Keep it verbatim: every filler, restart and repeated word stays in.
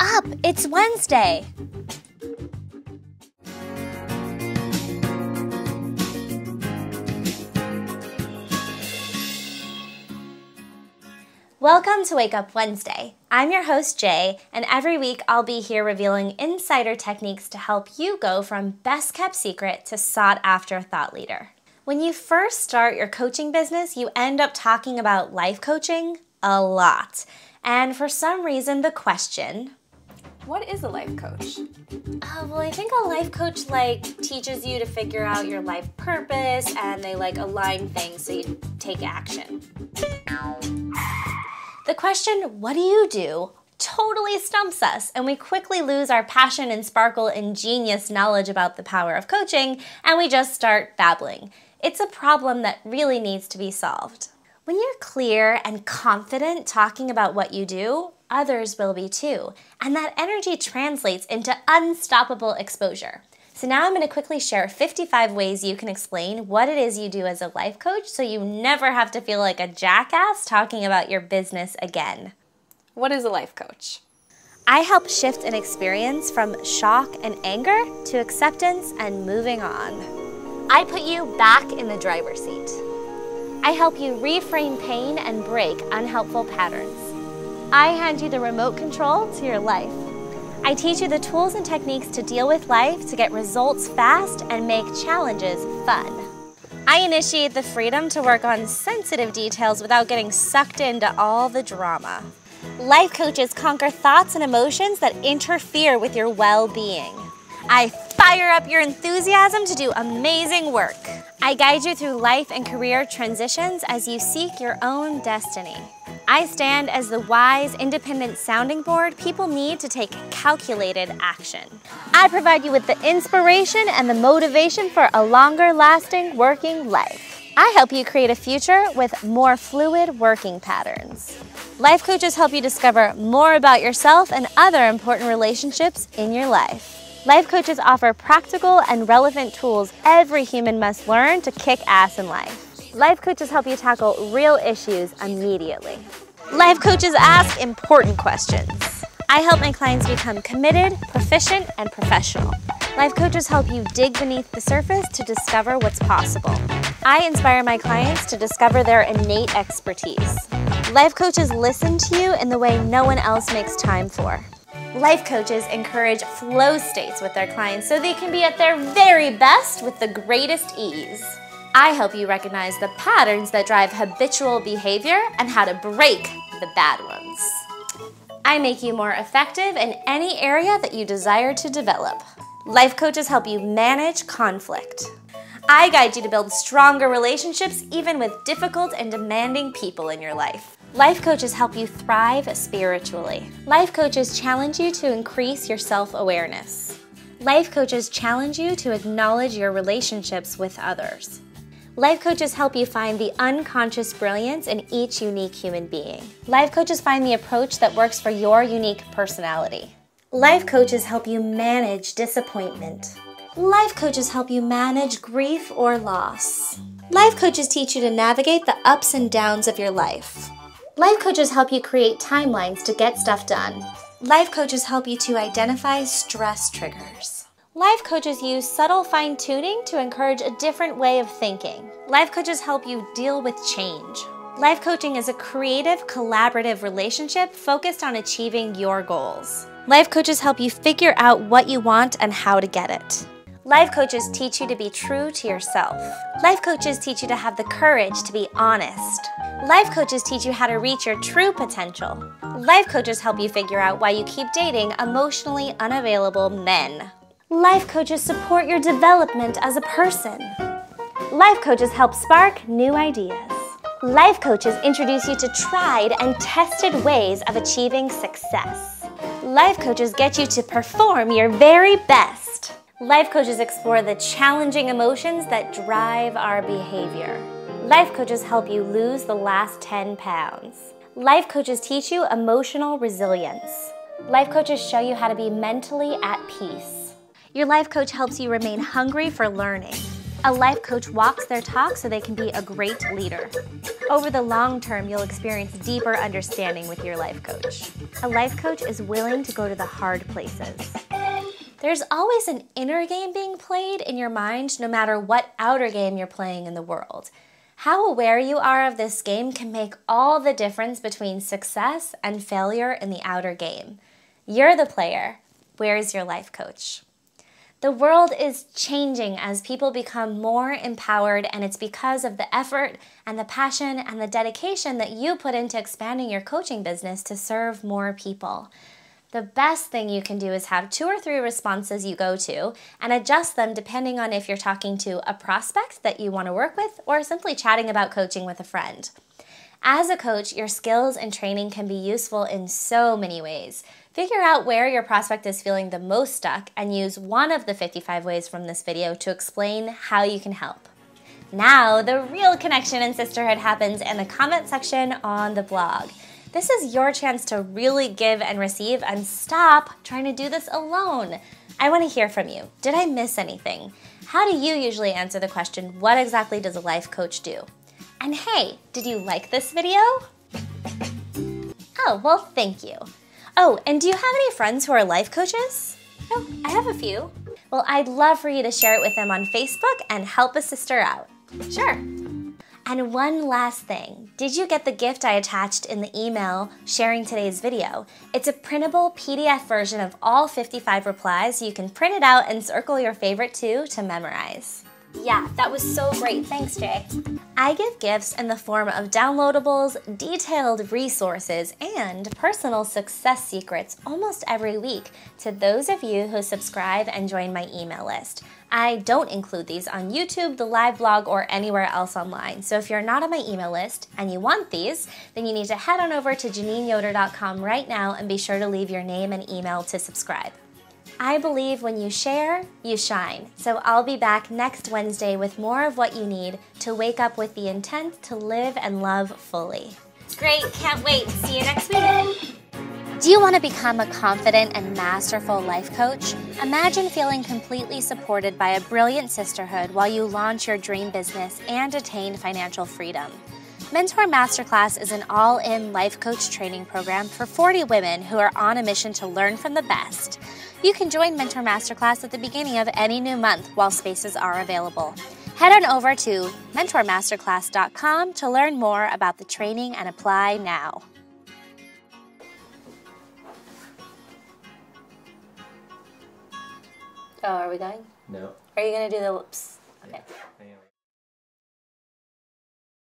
up? It's Wednesday. Welcome to Wake Up Wednesday. I'm your host, Jay, and every week I'll be here revealing insider techniques to help you go from best-kept secret to sought-after thought leader. When you first start your coaching business, you end up talking about life coaching a lot. And for some reason, the question, what is a life coach? Uh, well, I think a life coach like teaches you to figure out your life purpose and they like align things so you take action. The question, what do you do, totally stumps us, and we quickly lose our passion and sparkle and genius knowledge about the power of coaching, and we just start babbling. It's a problem that really needs to be solved. When you're clear and confident talking about what you do, others will be too, and that energy translates into unstoppable exposure. So now I'm going to quickly share fifty-five ways you can explain what it is you do as a life coach so you never have to feel like a jackass talking about your business again. What is a life coach? I help shift an experience from shock and anger to acceptance and moving on. I put you back in the driver's seat. I help you reframe pain and break unhelpful patterns. I hand you the remote control to your life. I teach you the tools and techniques to deal with life to get results fast and make challenges fun. I initiate the freedom to work on sensitive details without getting sucked into all the drama. Life coaches conquer thoughts and emotions that interfere with your well-being. I fire up your enthusiasm to do amazing work. I guide you through life and career transitions as you seek your own destiny. I stand as the wise, independent sounding board people need to take calculated action. I provide you with the inspiration and the motivation for a longer lasting working life. I help you create a future with more fluid working patterns. Life coaches help you discover more about yourself and other important relationships in your life. Life coaches offer practical and relevant tools every human must learn to kick ass in life. Life coaches help you tackle real issues immediately. Life coaches ask important questions. I help my clients become committed, proficient, and professional. Life coaches help you dig beneath the surface to discover what's possible. I inspire my clients to discover their innate expertise. Life coaches listen to you in the way no one else makes time for. Life coaches encourage flow states with their clients so they can be at their very best with the greatest ease. I help you recognize the patterns that drive habitual behavior and how to break the bad ones. I make you more effective in any area that you desire to develop. Life coaches help you manage conflict. I guide you to build stronger relationships even with difficult and demanding people in your life. Life coaches help you thrive spiritually. Life coaches challenge you to increase your self-awareness. Life coaches challenge you to acknowledge your relationships with others. Life coaches help you find the unconscious brilliance in each unique human being. Life coaches find the approach that works for your unique personality. Life coaches help you manage disappointment. Life coaches help you manage grief or loss. Life coaches teach you to navigate the ups and downs of your life. Life coaches help you create timelines to get stuff done. Life coaches help you to identify stress triggers. Life coaches use subtle fine-tuning to encourage a different way of thinking. Life coaches help you deal with change. Life coaching is a creative, collaborative relationship focused on achieving your goals. Life coaches help you figure out what you want and how to get it. Life coaches teach you to be true to yourself. Life coaches teach you to have the courage to be honest. Life coaches teach you how to reach your true potential. Life coaches help you figure out why you keep dating emotionally unavailable men. Life coaches support your development as a person. Life coaches help spark new ideas. Life coaches introduce you to tried and tested ways of achieving success. Life coaches get you to perform your very best. Life coaches explore the challenging emotions that drive our behavior. Life coaches help you lose the last ten pounds. Life coaches teach you emotional resilience. Life coaches show you how to be mentally at peace. Your life coach helps you remain hungry for learning. A life coach walks their talk so they can be a great leader. Over the long term, you'll experience deeper understanding with your life coach. A life coach is willing to go to the hard places. There's always an inner game being played in your mind, no matter what outer game you're playing in the world. How aware you are of this game can make all the difference between success and failure in the outer game. You're the player. Where's your life coach? The world is changing as people become more empowered, and it's because of the effort and the passion and the dedication that you put into expanding your coaching business to serve more people. The best thing you can do is have two or three responses you go to and adjust them depending on if you're talking to a prospect that you want to work with or simply chatting about coaching with a friend. As a coach, your skills and training can be useful in so many ways. Figure out where your prospect is feeling the most stuck and use one of the fifty-five ways from this video to explain how you can help. Now, the real connection and sisterhood happens in the comment section on the blog. This is your chance to really give and receive and stop trying to do this alone. I want to hear from you. Did I miss anything? How do you usually answer the question, what exactly does a life coach do? And hey, did you like this video? Oh, well, thank you. Oh, and do you have any friends who are life coaches? Oh, I have a few. Well, I'd love for you to share it with them on Facebook and help a sister out. Sure. And one last thing, did you get the gift I attached in the email sharing today's video? It's a printable P D F version of all fifty-five replies, so you can print it out and circle your favorite two to memorize. Yeah, that was so great. Thanks, Jay. I give gifts in the form of downloadables, detailed resources, and personal success secrets almost every week to those of you who subscribe and join my email list. I don't include these on YouTube, the live blog, or anywhere else online. So if you're not on my email list and you want these, then you need to head on over to Janine Yoder dot com right now and be sure to leave your name and email to subscribe. I believe when you share, you shine. So I'll be back next Wednesday with more of what you need to wake up with the intent to live and love fully. Great, can't wait. See you next week. Do you want to become a confident and masterful life coach? Imagine feeling completely supported by a brilliant sisterhood while you launch your dream business and attain financial freedom. Mentor Masterclass is an all-in life coach training program for forty women who are on a mission to learn from the best. You can join Mentor Masterclass at the beginning of any new month while spaces are available. Head on over to mentor masterclass dot com to learn more about the training and apply now. Oh, are we going? No. Are you going to do the whoops? Okay. Yeah.